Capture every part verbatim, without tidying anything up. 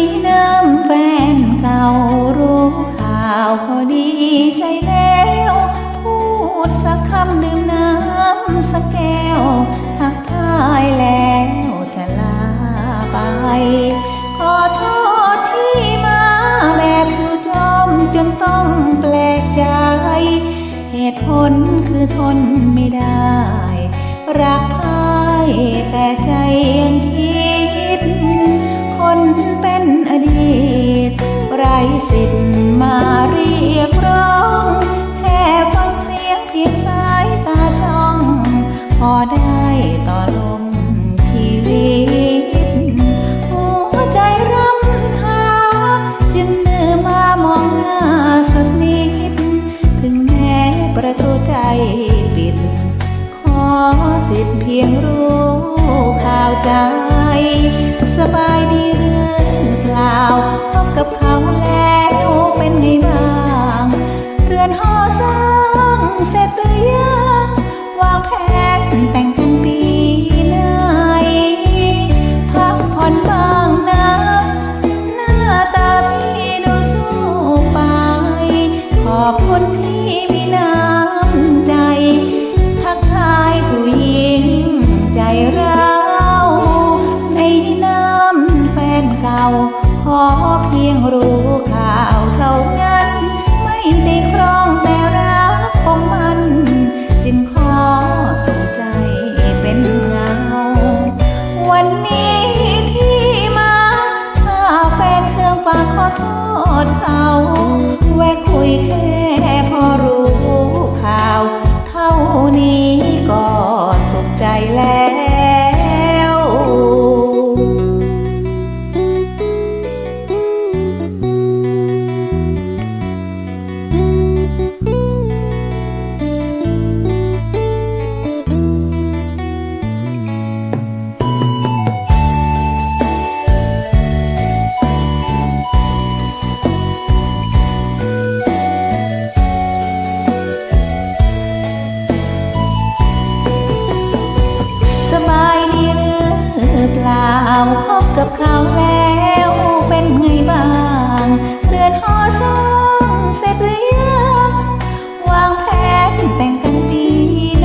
น้ำแฟนเก่ารู้ข่าวพอดีใจแล้วพูดสักคำดื่มน้ำสักแก้วทักทายแล้วจะลาไปขอโทษที่มาแบบจู่โจมจนต้องแปลกใจเหตุผลคือทนไม่ได้รักใครแต่ใจยังคิดคนเป็นอดีตไร้สิทธิ์มาเรียกร้องแค่ฟังเสียงเพียงสายตาจ้องพอได้ต่อลมชีวิตหัวใจรำหาจึงเนื้อมามองหน้าสักนิดถึงแม้ประตูใจปิดขอสิทธิ์เพียงรู้ข่าวใจสบายดีหรือเปล่าพบกับเขาแล้วเป็นไงบ้างเรือนหอสร้างเสร็จหรือยังวางแผนแต่งกันปีไหนพักผ่อนบ้างนะหน้าตาพี่ดูสู้ไปขอบคุณที่มีน้ำใจทักทายผู้หญิงใจเราในน้ำแฟนเก่าขอเพียงรู้ข่าวเท่านั้นไม่ได้ครองแต่รักของมันจึงขอส่งใจเป็นเงาวันนี้ที่มาถ้าแฟนเครื่องฝากขอโทษเขาแวะคุยแค่พอรู้ข่าวเท่านี้ก็สุขใจแล้วสบายดีหรือเปล่าคบกับเขาแล้วเป็นไงบ้างเรือนหอสร้างเสร็จหรือยังวางแผนแต่งกันปีไหน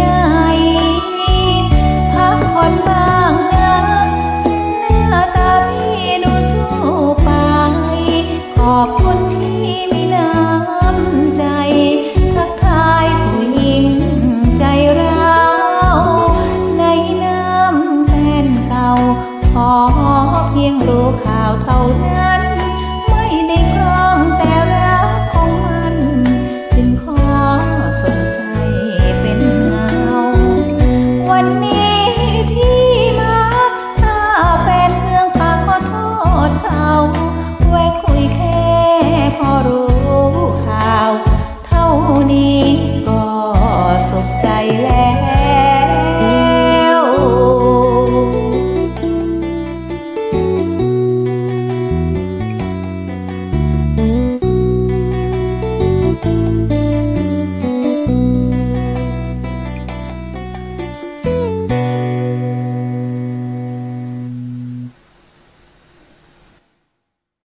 พักผ่อนบ้างนะหน้าตาพี่ดูสู้ไปขอบคุณที่มีน้ำใจทักทายผู้หญิงใจเราในน้ำแฟนเก่าขอเพียงรู้ข่าวเท่านั้นไม่ได้ครองแต่รักของมันจึงขอส่งใจเป็นเงาวันนี้ที่มาถ้าแฟนเครื่องฝากขอโทษเขาแวะคุยแค่พอรู้ข่าวเท่านี้ก็สุขใจแล้ว